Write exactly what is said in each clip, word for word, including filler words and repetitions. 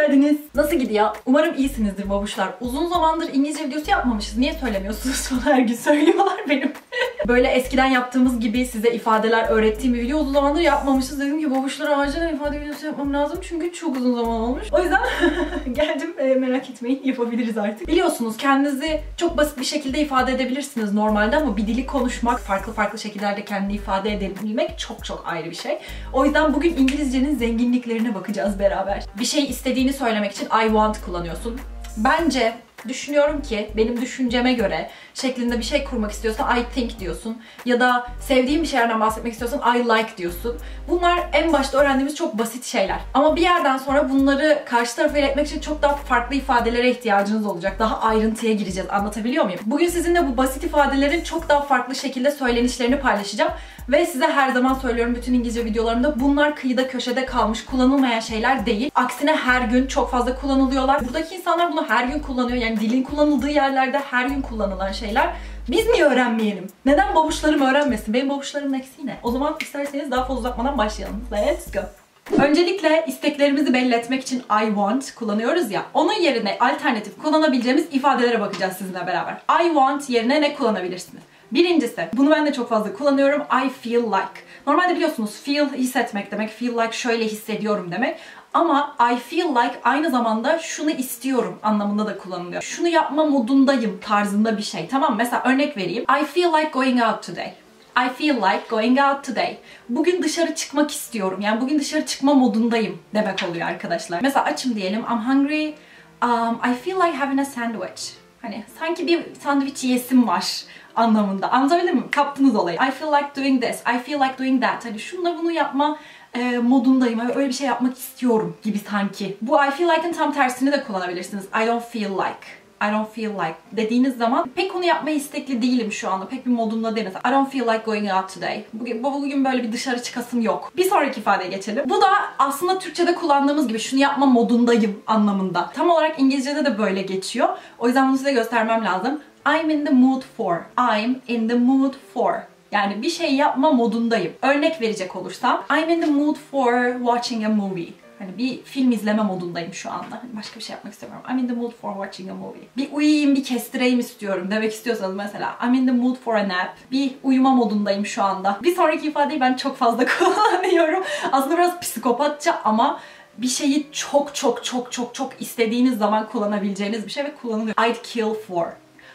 geldiniz. Nasıl gidiyor? Umarım iyisinizdir babuşlar. Uzun zamandır İngilizce videosu yapmamışız. Niye söylemiyorsunuz? Her gün söylüyorlar benim. Böyle eskiden yaptığımız gibi size ifadeler öğrettiğim bir video uzun zamandır yapmamışız. Dedim ki babuşlara acilen ifade videosu yapmam lazım. Çünkü çok uzun zaman olmuş. O yüzden geldim. E, merak etmeyin, yapabiliriz artık. Biliyorsunuz kendinizi çok basit bir şekilde ifade edebilirsiniz normalde ama bir dili konuşmak, farklı farklı şekillerde kendini ifade edebilmek çok çok ayrı bir şey. O yüzden bugün İngilizcenin zenginliklerine bakacağız beraber. Bir şey istediğini söylemek için I want kullanıyorsun. Bence düşünüyorum ki benim düşünceme göre şeklinde bir şey kurmak istiyorsan I think diyorsun. Ya da sevdiğin bir şeylerden bahsetmek istiyorsan I like diyorsun. Bunlar en başta öğrendiğimiz çok basit şeyler. Ama bir yerden sonra bunları karşı tarafa iletmek için çok daha farklı ifadelere ihtiyacınız olacak. Daha ayrıntıya gireceğiz. Anlatabiliyor muyum? Bugün sizinle bu basit ifadelerin çok daha farklı şekilde söylenişlerini paylaşacağım. Ve size her zaman söylüyorum bütün İngilizce videolarımda bunlar kıyıda köşede kalmış, kullanılmayan şeyler değil. Aksine her gün çok fazla kullanılıyorlar. Buradaki insanlar bunu her gün kullanıyor. Yani dilin kullanıldığı yerlerde her gün kullanılan şeyler. Biz niye öğrenmeyelim? Neden babuşlarım öğrenmesin? Benim babuşlarımın eksiği ne? O zaman isterseniz daha fazla uzatmadan başlayalım. Let's go. Öncelikle isteklerimizi belli etmek için I want kullanıyoruz ya. Onun yerine alternatif kullanabileceğimiz ifadelere bakacağız sizinle beraber. I want yerine ne kullanabilirsiniz? Birincisi, bunu ben de çok fazla kullanıyorum. I feel like. Normalde biliyorsunuz feel hissetmek demek. Feel like şöyle hissediyorum demek. Ama I feel like aynı zamanda şunu istiyorum anlamında da kullanılıyor. Şunu yapma modundayım tarzında bir şey. Tamam mı? Mesela örnek vereyim. I feel like going out today. I feel like going out today. Bugün dışarı çıkmak istiyorum. Yani bugün dışarı çıkma modundayım demek oluyor arkadaşlar. Mesela açım diyelim. I'm hungry. Um, I feel like having a sandwich. Hani sanki bir sandviç yesim var anlamında. Anlatabildim mi? Kaptınız olayı. I feel like doing this. I feel like doing that. Hani şunla bunu yapma e, modundayım. Öyle bir şey yapmak istiyorum gibi sanki. Bu I feel like'ın tam tersini de kullanabilirsiniz. I don't feel like. I don't feel like dediğiniz zaman pek onu yapmaya istekli değilim şu anda. Pek bir modumda değilim. I don't feel like going out today. Bugün, bugün böyle bir dışarı çıkasım yok. Bir sonraki ifadeye geçelim. Bu da aslında Türkçe'de kullandığımız gibi şunu yapma modundayım anlamında. Tam olarak İngilizce'de de böyle geçiyor. O yüzden bunu size göstermem lazım. I'm in the mood for. I'm in the mood for. Yani bir şey yapma modundayım. Örnek verecek olursam I'm in the mood for watching a movie. Hani bir film izleme modundayım şu anda. Hani başka bir şey yapmak istemiyorum. I'm in the mood for watching a movie. Bir uyuyayım, bir kestireyim istiyorum demek istiyorsanız mesela I'm in the mood for a nap. Bir uyuma modundayım şu anda. Bir sonraki ifadeyi ben çok fazla kullanıyorum. Aslında biraz psikopatça ama bir şeyi çok çok çok çok çok istediğiniz zaman kullanabileceğiniz bir şey ve kullanılıyor. I'd kill for.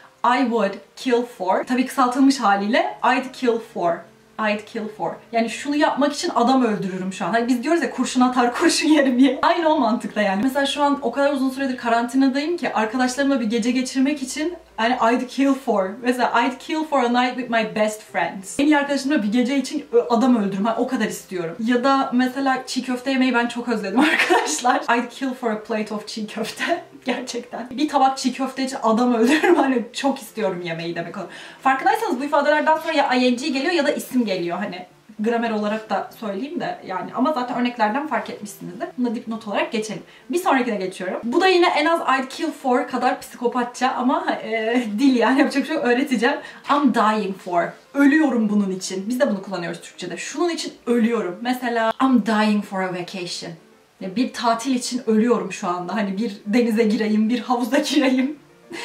I would kill for. Tabii kısaltılmış haliyle I'd kill for. I'd kill for. Yani şunu yapmak için adam öldürürüm şu an. Hani biz diyoruz ya kurşun atar kurşun yerim diye. Aynı o mantıkla yani. Mesela şu an o kadar uzun süredir karantinadayım ki arkadaşlarımla bir gece geçirmek için yani I'd kill for. Mesela I'd kill for a night with my best friends. En iyi arkadaşımla bir gece için adam öldürürüm. Yani o kadar istiyorum. Ya da mesela çiğ köfte yemeyi ben çok özledim arkadaşlar. I'd kill for a plate of çiğ köfte. Gerçekten. Bir tabak çiğ köfte için adam öldürürüm. Hani çok istiyorum yemeği demek o. Farkındaysanız bu ifadelerden sonra ya ing geliyor ya da isim geliyor hani. Gramer olarak da söyleyeyim de yani ama zaten örneklerden fark etmişsinizdir. Bunu da dipnot olarak geçelim. Bir sonrakine geçiyorum. Bu da yine en az I'd kill for kadar psikopatça ama e, dil yani yapacak bir şey öğreteceğim. I'm dying for. Ölüyorum bunun için. Biz de bunu kullanıyoruz Türkçe'de. Şunun için ölüyorum. Mesela I'm dying for a vacation. Bir tatil için ölüyorum şu anda. Hani bir denize gireyim, bir havuza gireyim.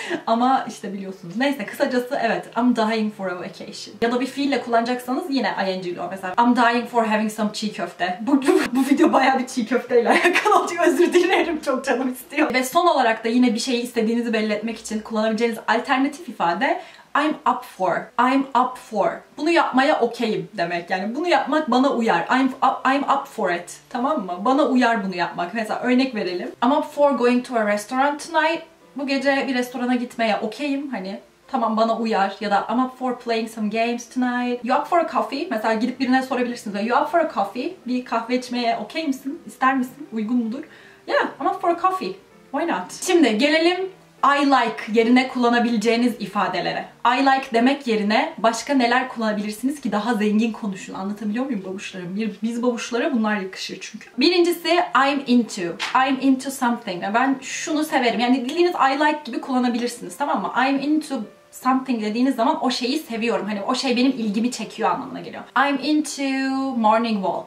Ama işte biliyorsunuz. Neyse kısacası evet. I'm dying for a vacation. Ya da bir fiille kullanacaksanız yine ing'li o. Mesela I'm dying for having some çiğ köfte. Bu, bu, bu video bayağı bir çiğ köfteyle alakalı olacak. Özür dilerim. Çok canım istiyor. Ve son olarak da yine bir şeyi istediğinizi belli etmek için kullanabileceğiniz alternatif ifade I'm up for. I'm up for. Bunu yapmaya okeyim demek. Yani bunu yapmak bana uyar. I'm up, I'm up for it. Tamam mı? Bana uyar bunu yapmak. Mesela örnek verelim. I'm up for going to a restaurant tonight. Bu gece bir restorana gitmeye okeyim. Hani tamam bana uyar. Ya da I'm up for playing some games tonight. You up for a coffee? Mesela gidip birine sorabilirsiniz. You up for a coffee? Bir kahve içmeye okey misin? İster misin? Uygun mudur? Yeah, I'm up for a coffee. Why not? Şimdi gelelim I like yerine kullanabileceğiniz ifadelere. I like demek yerine başka neler kullanabilirsiniz ki daha zengin konuşun. Anlatabiliyor muyum babuşlarım? Biz babuşlara bunlar yakışır çünkü. Birincisi I'm into. I'm into something. Ben şunu severim. Yani diliniz I like gibi kullanabilirsiniz, tamam mı? I'm into something dediğiniz zaman o şeyi seviyorum. Hani o şey benim ilgimi çekiyor anlamına geliyor. I'm into morning walks.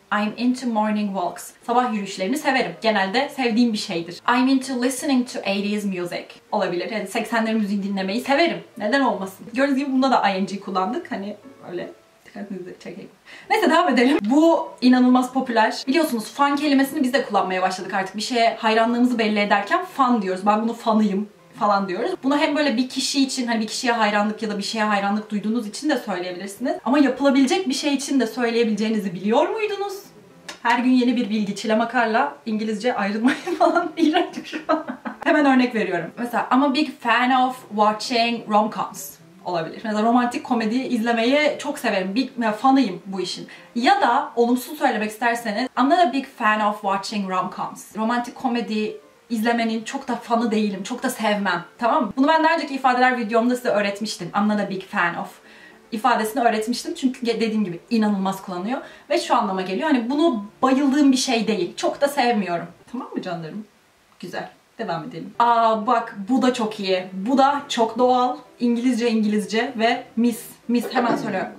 I'm into morning walks. Sabah yürüyüşlerini severim. Genelde sevdiğim bir şeydir. I'm into listening to eighties music. Olabilir. Yani seksenlerin müziği dinlemeyi severim. Neden olmasın? Gördüğünüz gibi bunda da ing kullandık. Hani öyle dikkatinizi çekeyim. Neyse devam edelim. Bu inanılmaz popüler. Biliyorsunuz fan kelimesini biz de kullanmaya başladık artık. Bir şeye hayranlığımızı belli ederken fan diyoruz. Ben bunu fanıyım falan diyoruz. Bunu hem böyle bir kişi için, hani bir kişiye hayranlık ya da bir şeye hayranlık duyduğunuz için de söyleyebilirsiniz. Ama yapılabilecek bir şey için de söyleyebileceğinizi biliyor muydunuz? Her gün yeni bir bilgi. Çile makarla İngilizce ayrılmayın falan. İğrenç şu an. Hemen örnek veriyorum. Mesela I'm a big fan of watching rom-coms. Olabilir. Mesela romantik komediyi izlemeyi çok severim. Bir fanıyım bu işin. Ya da olumsuz söylemek isterseniz I'm not a big fan of watching rom-coms. Romantik komedi izlemenin çok da fanı değilim. Çok da sevmem. Tamam mı? Bunu ben daha önceki ifadeler videomda size öğretmiştim. I'm not a big fan of ifadesini öğretmiştim. Çünkü dediğim gibi inanılmaz kullanıyor. Ve şu anlama geliyor. Hani bunu bayıldığım bir şey değil. Çok da sevmiyorum. Tamam mı canlarım? Güzel. Devam edelim. Aa bak bu da çok iyi. Bu da çok doğal. İngilizce İngilizce ve miss. Miss hemen söylüyorum.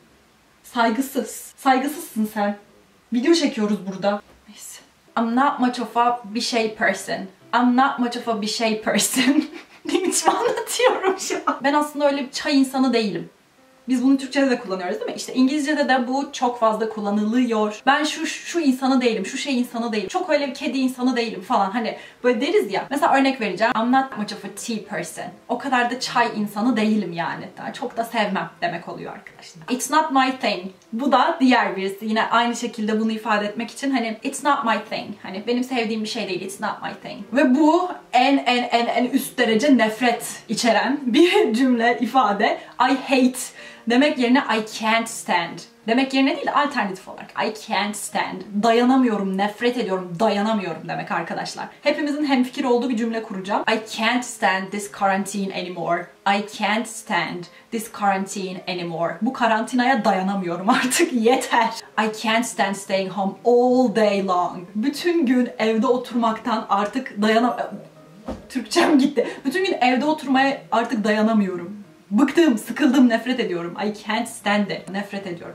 Saygısız. Saygısızsın sen. Video çekiyoruz burada. Neyse. I'm not much of a bir şey person. I'm not much of a bir şey person. Ne biçim anlatıyorum şu an. Ben aslında öyle bir çay insanı değilim. Biz bunu Türkçe'de de kullanıyoruz değil mi? İşte İngilizce'de de bu çok fazla kullanılıyor. Ben şu şu insanı değilim, şu şey insanı değilim. Çok öyle bir kedi insanı değilim falan. Hani böyle deriz ya. Mesela örnek vereceğim. I'm not much of a tea person. O kadar da çay insanı değilim yani. Daha çok da sevmem demek oluyor arkadaşlar. It's not my thing. Bu da diğer birisi. Yine aynı şekilde bunu ifade etmek için hani it's not my thing. Hani benim sevdiğim bir şey değil. It's not my thing. Ve bu en en en en üst derece nefret içeren bir cümle, ifade. I hate demek yerine I can't stand. Demek yerine değil de alternatif olarak I can't stand. Dayanamıyorum, nefret ediyorum, dayanamıyorum demek arkadaşlar. Hepimizin hemfikir olduğu bir cümle kuracağım. I can't stand this quarantine anymore. I can't stand this quarantine anymore. Bu karantinaya dayanamıyorum artık, yeter. I can't stand staying home all day long. Bütün gün evde oturmaktan artık dayanamıyorum. Türkçem gitti. Bütün gün evde oturmaya artık dayanamıyorum. Bıktım, sıkıldım, nefret ediyorum. I can't stand it. Nefret ediyorum.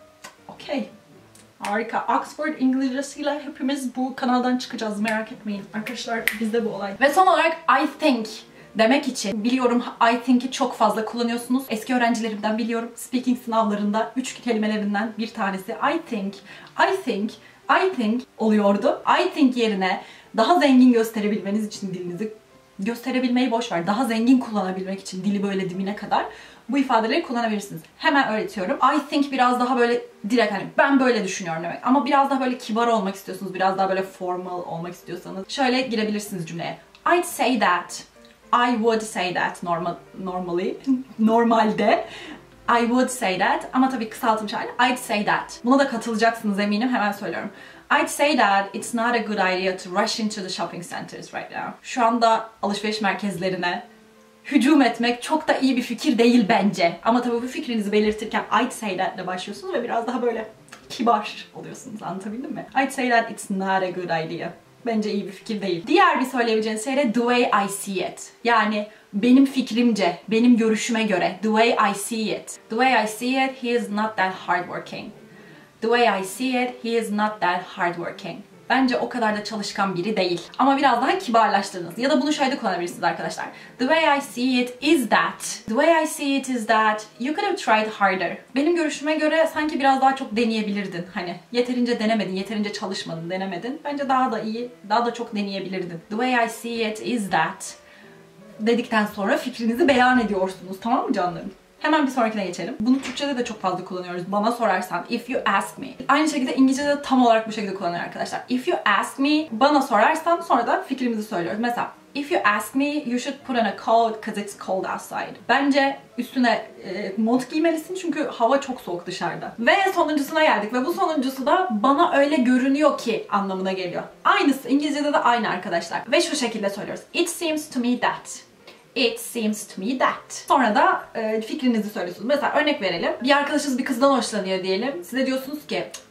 Okey. Harika. Oxford İngilizcesiyle hepimiz bu kanaldan çıkacağız. Merak etmeyin. Arkadaşlar bizde bu olay. Ve son olarak I think demek için biliyorum I think'i çok fazla kullanıyorsunuz. Eski öğrencilerimden biliyorum. Speaking sınavlarında üç kelimelerinden bir tanesi I think, I think, I think oluyordu. I think yerine daha zengin gösterebilmeniz için dilinizi gösterebilmeyi boş ver. Daha zengin kullanabilmek için dili böyle dibine kadar bu ifadeleri kullanabilirsiniz. Hemen öğretiyorum. I think biraz daha böyle direkt hani ben böyle düşünüyorum demek. Ama biraz daha böyle kibar olmak istiyorsunuz. Biraz daha böyle formal olmak istiyorsanız şöyle girebilirsiniz cümleye. I'd say that. I would say that normal, normally. Normalde. I would say that. Ama tabii kısaltılmış hali. I'd say that. Buna da katılacaksınız eminim. Hemen söylüyorum. I'd say that it's not a good idea to rush into the shopping centers right now. Şu anda alışveriş merkezlerine hücum etmek çok da iyi bir fikir değil bence. Ama tabii bu fikrinizi belirtirken I'd say that ile başlıyorsunuz ve biraz daha böyle kibar oluyorsunuz. Anlatabildim mi? I'd say that it's not a good idea. Bence iyi bir fikir değil. Diğer bir söyleyebileceğiniz şey de the way I see it. Yani benim fikrimce, benim görüşüme göre the way I see it. The way I see it, he is not that hardworking. The way I see it, he is not that hardworking. Bence o kadar da çalışkan biri değil. Ama biraz daha kibarlaştırdınız. Ya da bunu şöyle kullanabilirsiniz arkadaşlar. The way I see it is that. The way I see it is that you could have tried harder. Benim görüşüme göre sanki biraz daha çok deneyebilirdin. Hani yeterince denemedin, yeterince çalışmadın, denemedin. Bence daha da iyi, daha da çok deneyebilirdin. The way I see it is that. Dedikten sonra fikrinizi beyan ediyorsunuz. Tamam mı canlarım? Hemen bir sonrakine geçelim. Bunu Türkçe'de de çok fazla kullanıyoruz. Bana sorarsan, if you ask me. Aynı şekilde İngilizce'de de tam olarak bu şekilde kullanıyor arkadaşlar. If you ask me, bana sorarsan sonra da fikrimizi söylüyoruz. Mesela, if you ask me, you should put on a coat because it's cold outside. Bence üstüne e, mont giymelisin çünkü hava çok soğuk dışarıda. Ve sonuncusuna geldik ve bu sonuncusu da bana öyle görünüyor ki anlamına geliyor. Aynısı İngilizce'de de aynı arkadaşlar. Ve şu şekilde söylüyoruz. It seems to me that. It seems to me that. Sonra da e, fikrinizi söylüyorsunuz. Mesela örnek verelim. Bir arkadaşınız bir kızdan hoşlanıyor diyelim. Size diyorsunuz ki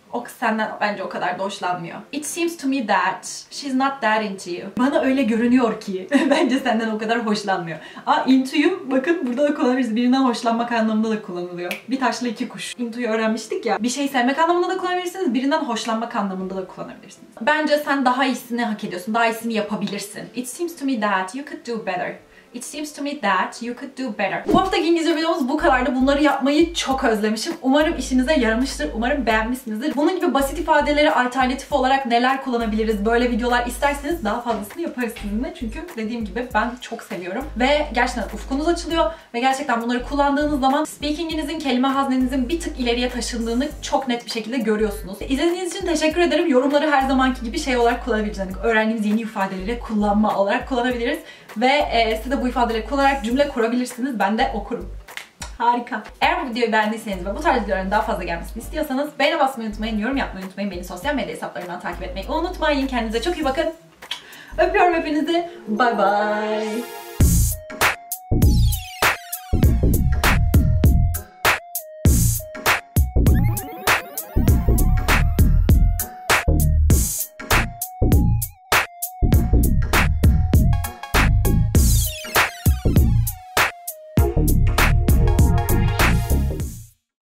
O kız senden bence o kadar da hoşlanmıyor. It seems to me that she's not that into you. Bana öyle görünüyor ki bence senden o kadar hoşlanmıyor. Aa, into you bakın burada da kullanabiliriz. Birinden hoşlanmak anlamında da kullanılıyor. Bir taşla iki kuş. Into'yu öğrenmiştik ya. Bir şey sevmek anlamında da kullanabilirsiniz. Birinden hoşlanmak anlamında da kullanabilirsiniz. Bence sen daha iyisini hak ediyorsun. Daha iyisini yapabilirsin. It seems to me that you could do better. It seems to me that you could do better. Bu haftaki İngilizce videomuz bu kadardı. Bunları yapmayı çok özlemişim. Umarım işinize yaramıştır. Umarım beğenmişsinizdir. Bunun gibi basit ifadeleri alternatif olarak neler kullanabiliriz? Böyle videolar isterseniz daha fazlasını yaparız sizinle. Çünkü dediğim gibi ben çok seviyorum. Ve gerçekten ufkunuz açılıyor. Ve gerçekten bunları kullandığınız zaman speaking'inizin, kelime haznenizin bir tık ileriye taşındığını çok net bir şekilde görüyorsunuz. İzlediğiniz için teşekkür ederim. Yorumları her zamanki gibi şey olarak kullanabiliriz. Yani öğrendiğimiz yeni ifadeleri kullanma olarak kullanabiliriz. Ve e, siz de bu ifadeleri kullanarak cümle kurabilirsiniz. Ben de okurum. Harika. Eğer bu videoyu beğendiyseniz ve bu tarz videoların daha fazla gelmesini istiyorsanız beğene basmayı unutmayın, yorum yapmayı unutmayın. Beni sosyal medya hesaplarından takip etmeyi unutmayın. Kendinize çok iyi bakın. Öpüyorum hepinizi. Bye bye.